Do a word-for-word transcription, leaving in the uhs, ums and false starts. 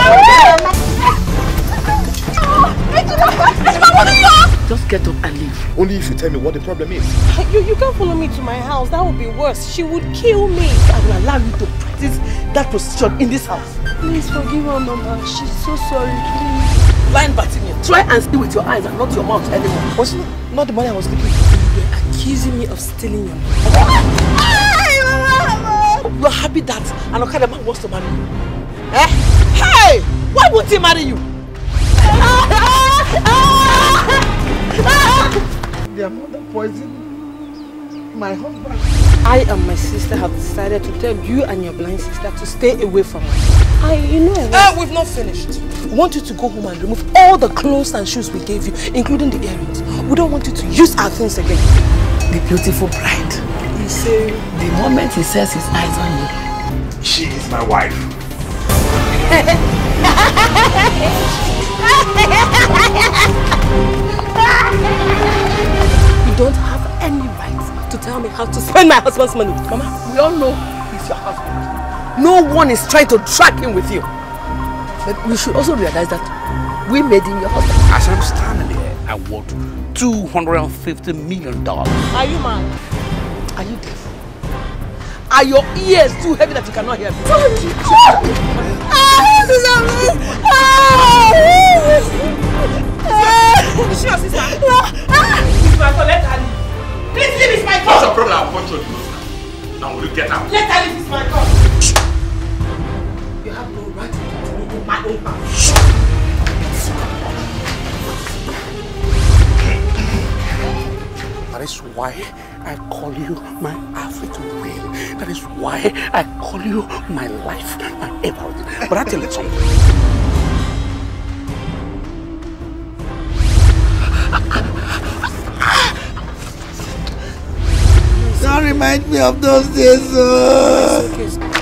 Just get up and leave. Only if you tell me what the problem is. You, you can't follow me to my house. That would be worse. She would kill me. I will allow you to practice that prostitution in this house. Please forgive her, Mama. She's so sorry, please. Blind Bartimaeus, try and see with your eyes and not your mouth anymore. Was it not the money I was looking for? You were accusing me of stealing your money. You are happy that an Okada man wants to marry you. Eh? Hey! Why would he marry you? Their mother poisoned my husband. I and my sister have decided to tell you and your blind sister to stay away from us. I, you know what? Uh, we've not finished. We want you to go home and remove all the clothes and shoes we gave you, including the earrings. We don't want you to use our things again. The beautiful bride. He said, the moment he sets his eyes on you, she is my wife. You don't have any right to tell me how to spend my husband's money. Mama, we all know he's your husband. No one is trying to track him with you. But you should also realize that we made him your husband. As I'm standing here, I want two hundred fifty million dollars. Are you mad? Are you deaf? Are your ears too heavy that you cannot hear me? Is she your sister? It's my fault, let her leave. Please leave, it's my fault. What's your problem? I'll punch you. Now will you get out? Let her leave, it's my fault. You have no right to talk to me in my own house. That is why I call you my African queen. That is why I call you my life, my everything. But I tell you something. Don't remind me of those days. Uh...